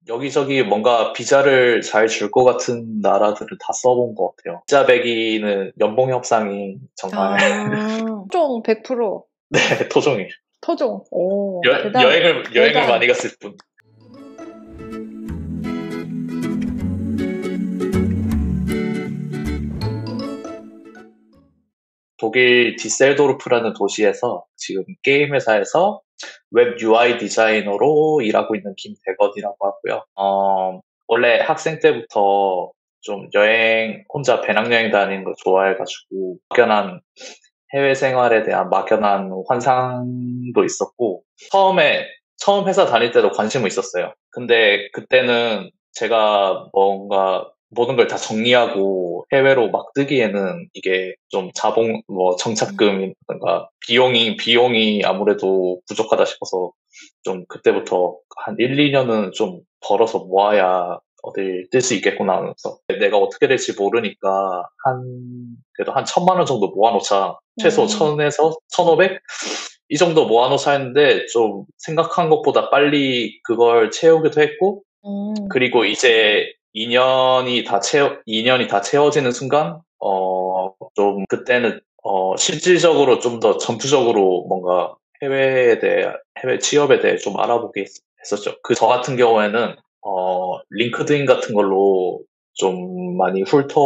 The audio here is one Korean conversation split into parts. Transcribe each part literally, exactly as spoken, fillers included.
여기저기 뭔가 비자를 잘 줄 것 같은 나라들을 다 써본 것 같아요. 비자 배기는 연봉 협상이 정말 아, 토종 백 퍼센트. 네, 토종이에요. 토종. 오, 여, 대단. 여행을 여행을 대단. 많이 갔을 뿐. 독일 디셀도르프라는 도시에서 지금 게임 회사에서 웹 유아이 디자이너로 일하고 있는 김대건이라고 하고요. 어, 원래 학생 때부터 좀 여행, 혼자 배낭여행 다니는 거 좋아해가지고 막연한 해외 생활에 대한 막연한 환상도 있었고, 처음에, 처음 회사 다닐 때도 관심은 있었어요. 근데 그때는 제가 뭔가 모든 걸 다 정리하고 해외로 막 뜨기에는 이게 좀 자본, 뭐 정착금이라든가 비용이, 비용이 아무래도 부족하다 싶어서 좀 그때부터 한 일, 이 년은 좀 벌어서 모아야 어딜 뜰 수 있겠구나 하면서 내가 어떻게 될지 모르니까 한 그래도 한 천만 원 정도 모아놓자. 최소 음. 천에서 천오백? 이 정도 모아놓자 했는데 좀 생각한 것보다 빨리 그걸 채우기도 했고 음. 그리고 이제 이 년이 다 채워 이 년이 다 채워지는 순간 어 좀 그때는 어 실질적으로 좀 더 전투적으로 뭔가 해외에 대해 해외 취업에 대해 좀 알아보게 했, 했었죠. 그 저 같은 경우에는 어 링크드인 같은 걸로 좀 많이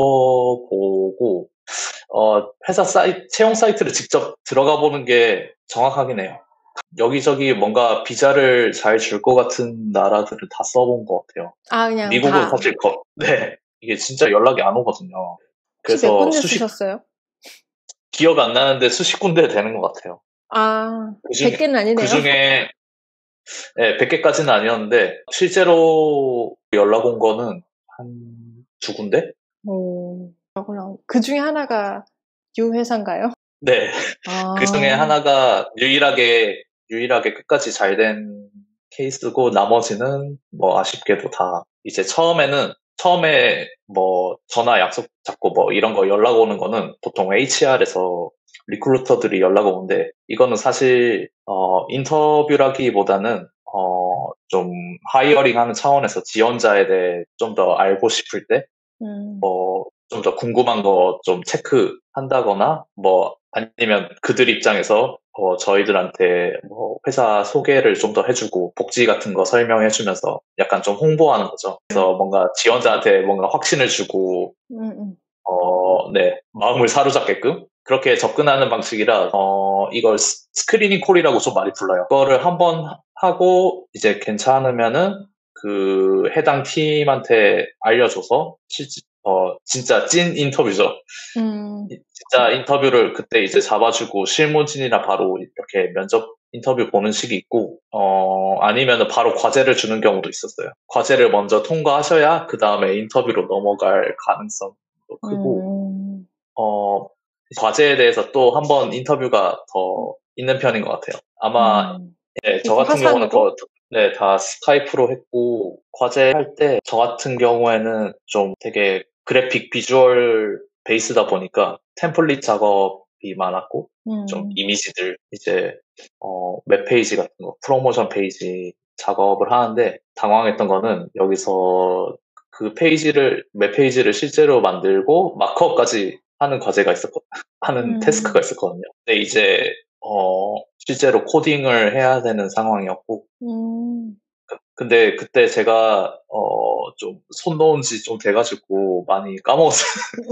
훑어보고 어 회사 사이트 채용 사이트를 직접 들어가 보는 게 정확하긴 해요. 여기저기 뭔가 비자를 잘 줄 것 같은 나라들을 다 써본 것 같아요. 아, 그냥 미국은 다. 사실 거, 네 이게 진짜 연락이 안 오거든요. 혹시 몇 그래서 군데 수십 쓰셨어요? 기억 안 나는데 수십 군데 되는 것 같아요. 아, 그 중에 백 개는 그 아니네요. 중에 네, 백 개까지는 아니었는데 실제로 연락 온 거는 한 두 군데? 오, 그렇구나. 그 중에 하나가 유 회사인가요? 네. 아, 그 중에 하나가 유일하게 유일하게 끝까지 잘 된 케이스고 나머지는 뭐 아쉽게도 다 이제 처음에는 처음에 뭐 전화 약속 잡고 뭐 이런 거 연락 오는 거는 보통 에이치알에서 리크루터들이 연락 오는데 이거는 사실 어 인터뷰라기보다는 어 좀 하이어링 하는 차원에서 지원자에 대해 좀 더 알고 싶을 때 음. 뭐 좀 더 궁금한 거 좀 체크한다거나 뭐 아니면 그들 입장에서 어 저희들한테 뭐 회사 소개를 좀 더 해주고 복지 같은 거 설명해주면서 약간 좀 홍보하는 거죠. 그래서 뭔가 지원자한테 뭔가 확신을 주고 음, 음. 어, 네, 마음을 사로잡게끔 그렇게 접근하는 방식이라 어, 이걸 스- 스크리닝 콜이라고 좀 많이 불러요. 그거를 한번 하고 이제 괜찮으면은 그 해당 팀한테 알려줘서 실제 어, 진짜 찐 인터뷰죠. 음. 이- 진짜 인터뷰를 그때 이제 잡아주고 실무진이랑 바로 이렇게 면접 인터뷰 보는 식이 있고, 어, 아니면은 바로 과제를 주는 경우도 있었어요. 과제를 먼저 통과하셔야 그 다음에 인터뷰로 넘어갈 가능성도 크고, 음. 어, 과제에 대해서 또 한 번 인터뷰가 더 있는 편인 것 같아요. 아마, 음. 네, 저 이거 같은 경우는 화상으로? 더, 네, 다 스카이프로 했고, 과제 할 때 저 같은 경우에는 좀 되게 그래픽 비주얼 베이스다 보니까 템플릿 작업이 많았고, 좀 음. 이미지들, 이제, 어, 웹페이지 같은 거, 프로모션 페이지 작업을 하는데 당황했던 거는 여기서 그 페이지를, 웹페이지를 실제로 만들고 마크업까지 하는 과제가 있었거든요. 하는 태스크가 음. 있었거든요. 근데 이제, 어, 실제로 코딩을 해야 되는 상황이었고, 음. 근데 그때 제가, 어, 좀 손 놓은 지 좀 돼가지고 많이 까먹었어요.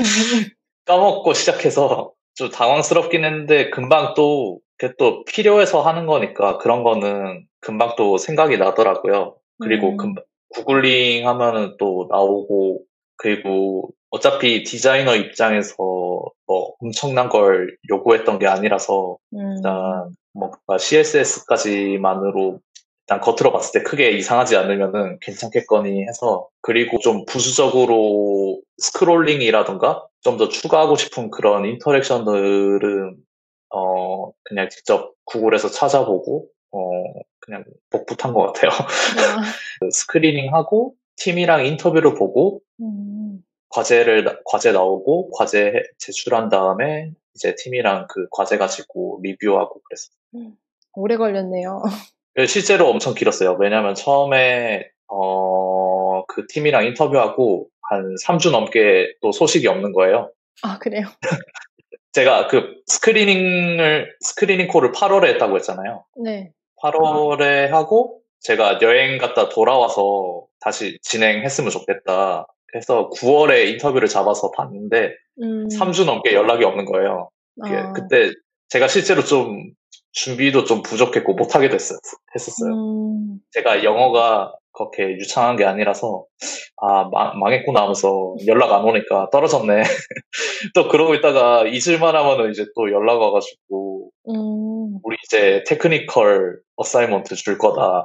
까먹고 시작해서 좀 당황스럽긴 했는데 금방 또, 그게 또 필요해서 하는 거니까 그런 거는 금방 또 생각이 나더라고요. 그리고 음. 금방 구글링 하면은 또 나오고, 그리고 어차피 디자이너 입장에서 뭐 엄청난 걸 요구했던 게 아니라서 음. 일단 뭔가 씨에스에스까지만으로 일단 겉으로 봤을 때 크게 이상하지 않으면은 괜찮겠거니 해서 그리고 좀 부수적으로 스크롤링이라던가 좀 더 추가하고 싶은 그런 인터랙션들은 어 그냥 직접 구글에서 찾아보고 어 그냥 복붙한 것 같아요. 아. 그 스크리닝하고 팀이랑 인터뷰를 보고 음. 과제를 나- 과제 나오고 과제 해- 제출한 다음에 이제 팀이랑 그 과제 가지고 리뷰하고 그랬어요. 오래 걸렸네요. 실제로 엄청 길었어요. 왜냐면 처음에 어 그 팀이랑 인터뷰하고 한 삼 주 넘게 또 소식이 없는 거예요. 아, 그래요? 제가 그 스크리닝을, 스크리닝 콜을 팔월에 했다고 했잖아요. 네. 팔월에 하고 제가 여행 갔다 돌아와서 다시 진행했으면 좋겠다. 그래서 구월에 인터뷰를 잡아서 봤는데 음. 삼 주 넘게 연락이 없는 거예요. 아. 그때 제가 실제로 좀 준비도 좀 부족했고 못하게 됐어요. 했었어요. 음. 제가 영어가 그렇게 유창한 게 아니라서 아 망, 망했구나 하면서 연락 안 오니까 떨어졌네. 또 그러고 있다가 잊을만 하면은 이제 또 연락 와가지고 음. 우리 이제 테크니컬 어사이먼트 줄 거다.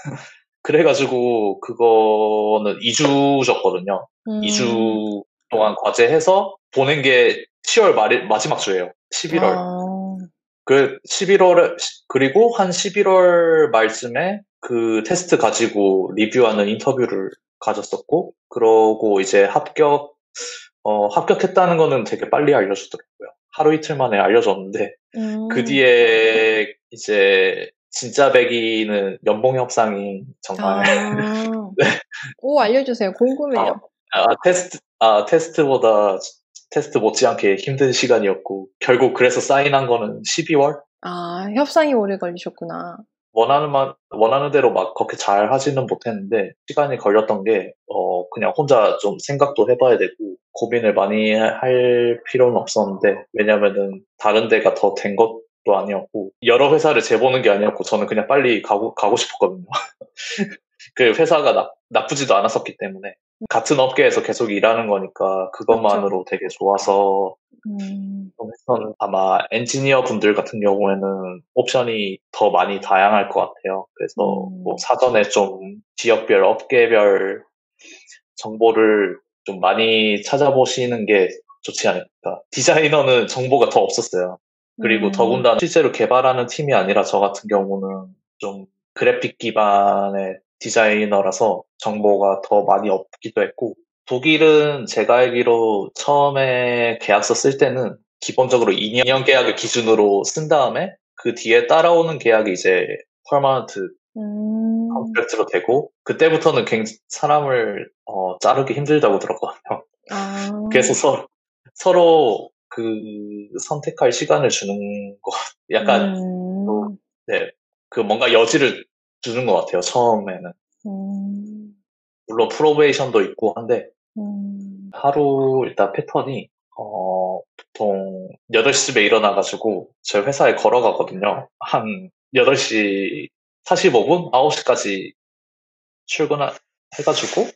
그래가지고 그거는 이 주 줬거든요. 음. 이 주 동안 과제해서 보낸 게 시월 말 마지막 주예요. 십일월. 아. 그 십일월에 그리고 한 십일월 말쯤에 그 테스트 가지고 리뷰하는 인터뷰를 가졌었고, 그러고 이제 합격 어, 합격했다는 거는 되게 빨리 알려주더라고요. 하루 이틀 만에 알려줬는데 음. 그 뒤에 이제 진짜 배기는 연봉 협상이 정말 아. 네. 오, 알려주세요. 궁금해요. 아, 아, 테스트 아 테스트보다 테스트 못지않게 힘든 시간이었고 결국 그래서 사인한 거는 십이월. 아, 협상이 오래 걸리셨구나. 원하는 만 원하는 대로 막 그렇게 잘 하지는 못했는데 시간이 걸렸던 게 어, 그냥 혼자 좀 생각도 해봐야 되고 고민을 많이 할 필요는 없었는데, 왜냐면은 다른 데가 더 된 것도 아니었고 여러 회사를 재보는 게 아니었고 저는 그냥 빨리 가고 가고 싶었거든요. 그 회사가 나, 나쁘지도 않았었기 때문에 같은 업계에서 계속 일하는 거니까 그것만으로 되게 좋아서 음. 저는 아마 엔지니어 분들 같은 경우에는 옵션이 더 많이 다양할 것 같아요. 그래서 음. 뭐 사전에 좀 지역별, 업계별 정보를 좀 많이 찾아보시는 게 좋지 않을까. 디자이너는 정보가 더 없었어요. 그리고 음. 더군다나 실제로 개발하는 팀이 아니라 저 같은 경우는 좀 그래픽 기반의 디자이너라서 정보가 더 많이 없기도 했고, 독일은 제가 알기로 처음에 계약서 쓸 때는 기본적으로 이 년 계약을 기준으로 쓴 다음에 그 뒤에 따라오는 계약이 이제 퍼머넌트 음. 컨트랙트로 되고, 그때부터는 굉장히 사람을 어, 자르기 힘들다고 들었거든요. 아. 그래서 서, 서로 그 선택할 시간을 주는 것, 약간 음. 또, 네, 그 뭔가 여지를 주는 것 같아요. 처음에는. 음. 물론 프로베이션도 있고 한데 음. 하루 일단 패턴이 어, 보통 여덟 시쯤에 일어나가지고 제 회사에 걸어가거든요. 한 여덟 시 사십오 분? 아홉 시까지 출근해가지고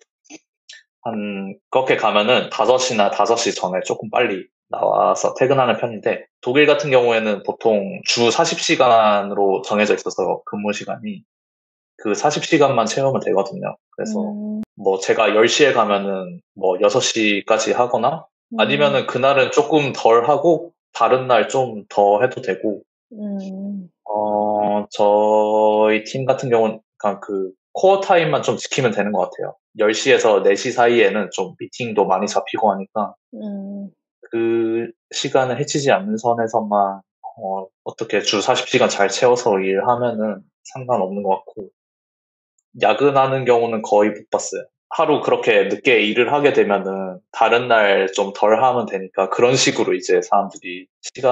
한 그렇게 가면은 다섯 시나 다섯 시 전에 조금 빨리 나와서 퇴근하는 편인데, 독일 같은 경우에는 보통 주 사십 시간으로 정해져 있어서 근무 시간이 그 사십 시간만 채우면 되거든요. 그래서 음. 뭐 제가 열 시에 가면은 뭐 여섯 시까지 하거나 아니면은 그날은 조금 덜 하고 다른 날 좀 더 해도 되고, 음. 어, 저희 팀 같은 경우는 그냥 그 코어 타임만 좀 지키면 되는 것 같아요. 열 시에서 네 시 사이에는 좀 미팅도 많이 잡히고 하니까 음. 그 시간을 해치지 않는 선에서만 어, 어떻게 주 사십 시간 잘 채워서 일하면은 상관없는 것 같고, 야근하는 경우는 거의 못 봤어요. 하루 그렇게 늦게 일을 하게 되면은 다른 날 좀 덜 하면 되니까 그런 식으로 이제 사람들이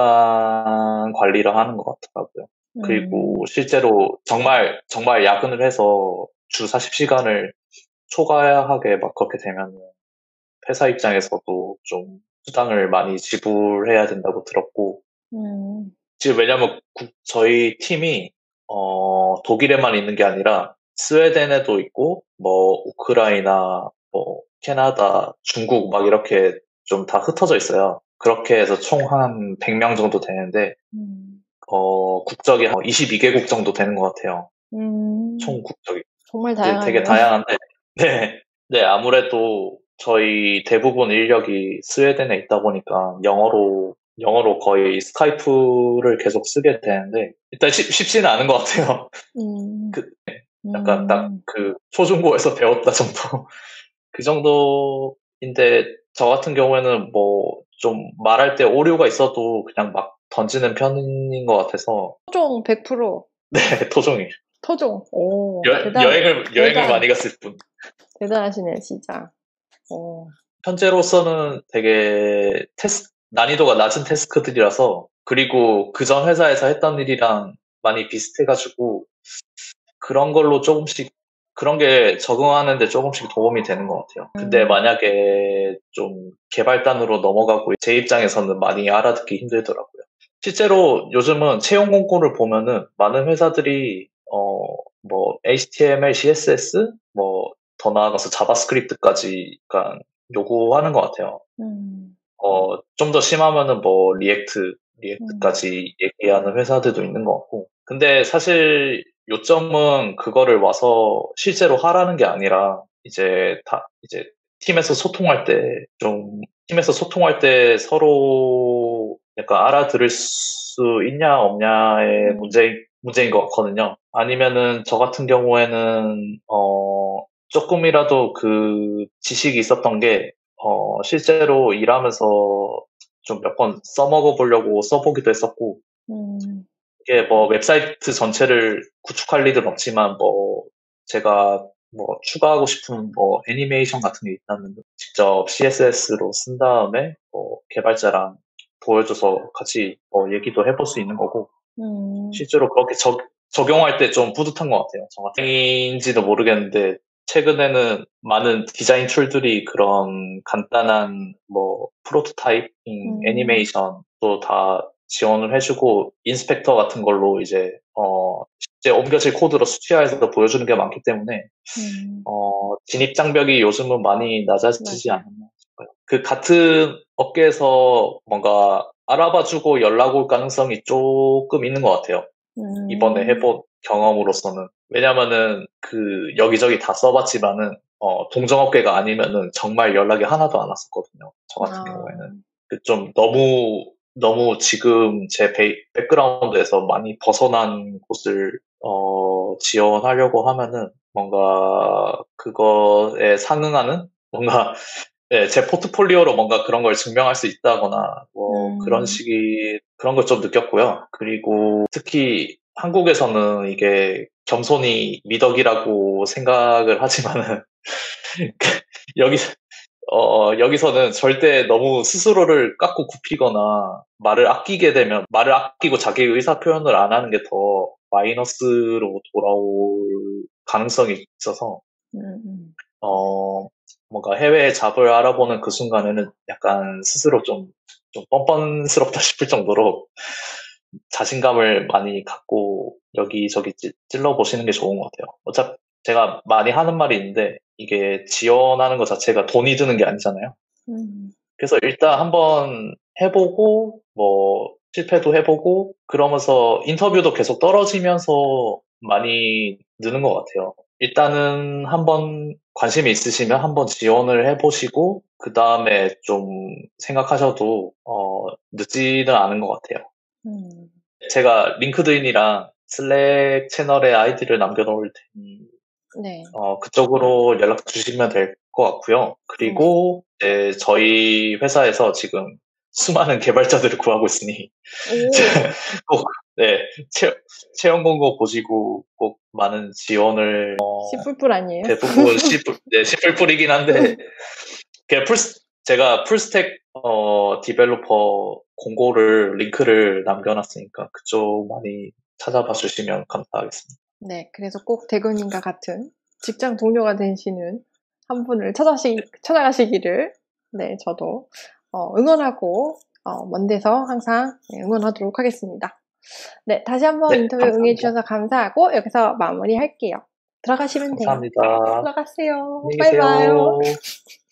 시간 관리를 하는 것 같더라고요. 그리고 음. 실제로 정말 정말 야근을 해서 주 사십 시간을 초과하게 막 그렇게 되면 회사 입장에서도 좀 수당을 많이 지불해야 된다고 들었고, 음. 지금 왜냐면 국- 저희 팀이 어, 독일에만 있는 게 아니라 스웨덴에도 있고 뭐 우크라이나, 뭐 캐나다, 중국 막 이렇게 좀 다 흩어져 있어요. 그렇게 해서 총 한 백 명 정도 되는데 음. 어, 국적이 한 이십이 개국 정도 되는 것 같아요. 음. 총 국적이. 정말 네, 되게 다양하네요. 다양한데, 네, 네, 아무래도 저희 대부분 인력이 스웨덴에 있다 보니까 영어로, 영어로 거의 스카이프를 계속 쓰게 되는데, 일단 쉽, 쉽지는 않은 것 같아요. 음. 그, 약간 딱 음. 그 초중고에서 배웠다 정도. 그 정도인데, 저 같은 경우에는 뭐 좀 말할 때 오류가 있어도 그냥 막 던지는 편인 것 같아서, 토종 백 퍼센트 네, 토종이. 토종. 오, 여, 대단, 여행을, 여행을 대단. 많이 갔을 뿐. 대단하시네요, 진짜. 오. 현재로서는 되게 테스, 난이도가 낮은 태스크들이라서, 그리고 그전 회사에서 했던 일이랑 많이 비슷해가지고, 그런 걸로 조금씩, 그런 게 적응하는데 조금씩 도움이 되는 것 같아요. 근데 음. 만약에 좀 개발단으로 넘어가고 제 입장에서는 많이 알아듣기 힘들더라고요. 실제로 요즘은 채용 공고를 보면은 많은 회사들이 어, 뭐 에이치티엠엘, 씨에스에스, 뭐 더 나아가서 자바스크립트까지 약간 요구하는 것 같아요. 음. 어, 좀 더 심하면은 뭐 리액트, 음. 리액트까지 얘기하는 회사들도 있는 것 같고. 근데 사실 요점은 그거를 와서 실제로 하라는 게 아니라 이제 다, 이제 팀에서 소통할 때 좀, 팀에서 소통할 때 서로 약간 알아들을 수 있냐 없냐의 음. 문제, 문제인 것 같거든요. 아니면은 저 같은 경우에는, 어, 조금이라도 그 지식이 있었던 게 어, 실제로 일하면서 좀 몇 번 써먹어 보려고 써보기도 했었고, 음. 이게 뭐 웹사이트 전체를 구축할 일은 없지만, 뭐, 제가 뭐 추가하고 싶은 뭐 애니메이션 같은 게 있다면 직접 씨에스에스로 쓴 다음에 뭐 개발자랑 보여줘서 같이 뭐 얘기도 해볼 수 있는 거고, 음. 실제로 그렇게 적, 적용할 때 좀 뿌듯한 것 같아요. 정확인지도 모르겠는데, 최근에는 많은 디자인 툴들이 그런 간단한 뭐 프로토타입 음. 애니메이션도 다 지원을 해주고 인스펙터 같은 걸로 이제 어 실제 옮겨질 코드로 수치화해서 보여주는 게 많기 때문에 음. 어 진입 장벽이 요즘은 많이 낮아지지 맞아요. 않았나 싶어요. 그 같은 업계에서 뭔가 알아봐주고 연락 올 가능성이 조금 있는 것 같아요. 이번에 음. 해본 경험으로서는. 왜냐면은 그 여기저기 다 써봤지만은 어, 동종업계가 아니면은 정말 연락이 하나도 안 왔었거든요. 저 같은 아. 경우에는. 그 좀 너무 너무 지금 제 베이, 백그라운드에서 많이 벗어난 곳을 어, 지원하려고 하면은 뭔가 그거에 상응하는 뭔가 네, 제 포트폴리오로 뭔가 그런 걸 증명할 수 있다거나, 뭐, 그런 음. 식의, 그런 걸 좀 느꼈고요. 그리고 특히 한국에서는 이게 겸손이 미덕이라고 생각을 하지만은, 여기, 어, 여기서는 절대 너무 스스로를 깎고 굽히거나 말을 아끼게 되면, 말을 아끼고 자기 의사 표현을 안 하는 게 더 마이너스로 돌아올 가능성이 있어서, 음. 음. 어, 뭔가 해외 잡을 알아보는 그 순간에는 약간 스스로 좀, 좀 뻔뻔스럽다 싶을 정도로 자신감을 많이 갖고 여기저기 찌- 찔러보시는 게 좋은 것 같아요. 어차피 제가 많이 하는 말이 있는데 이게 지원하는 것 자체가 돈이 드는 게 아니잖아요. 음. 그래서 일단 한번 해보고, 뭐, 실패도 해보고, 그러면서 인터뷰도 계속 떨어지면서 많이 느는 것 같아요. 일단은 한번 관심이 있으시면 한번 지원을 해보시고, 그 다음에 좀 생각하셔도, 어, 늦지는 않은 것 같아요. 음. 제가 링크드인이랑 슬랙 채널에 아이디를 남겨놓을 테니, 네. 어, 그쪽으로 연락 주시면 될 것 같고요. 네. 그리고 이제 저희 회사에서 지금 수많은 개발자들을 구하고 있으니 오. 꼭 네, 채, 채용 공고 보시고 꼭 많은 지원을 씨 뿔뿔 아니에요? 대부분 C, 네, C++ 이긴 한데 그냥 풀, 제가 풀스택 어, 디벨로퍼 공고를 링크를 남겨놨으니까 그쪽 많이 찾아봐 주시면 감사하겠습니다. 네. 그래서 꼭 대근님과 같은 직장 동료가 되시는 한 분을 찾아시, 찾아가시기를, 네, 저도 어, 응원하고, 어, 먼 데서 항상 네, 응원하도록 하겠습니다. 네, 다시 한번 네, 인터뷰 감사합니다. 응해주셔서 감사하고, 여기서 마무리할게요. 들어가시면 돼요. 네, 감사합니다. 들어가세요. 안녕히 바이바이. 계세요.